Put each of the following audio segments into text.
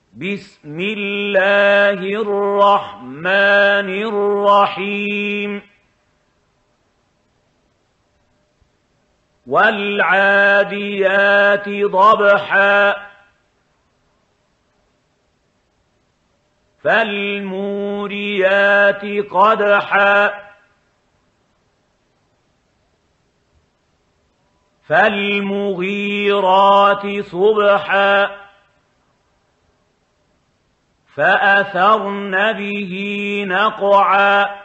بسم الله الرحمن الرحيم والعاديات ضبحا فالموريات قدحا فالمغيرات صبحا فأثرن به نقعا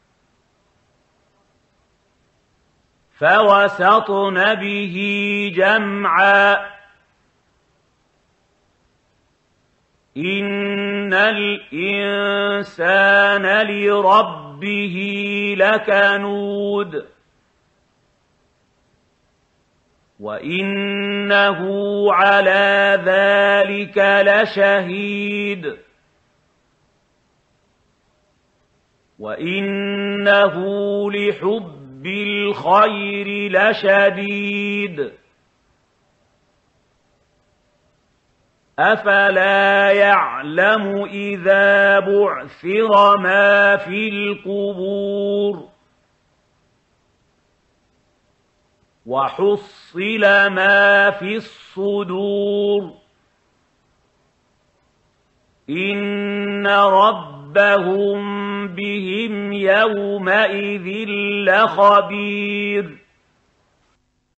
فوسطن به جمعا إن الإنسان لربه لكنود وإنه على ذلك لشهيد وإنه لحب الخير لشديد أفلا يعلم إذا بعثر ما في القبور وحصل ما في الصدور إن ربهم بهم يومئذ لخبير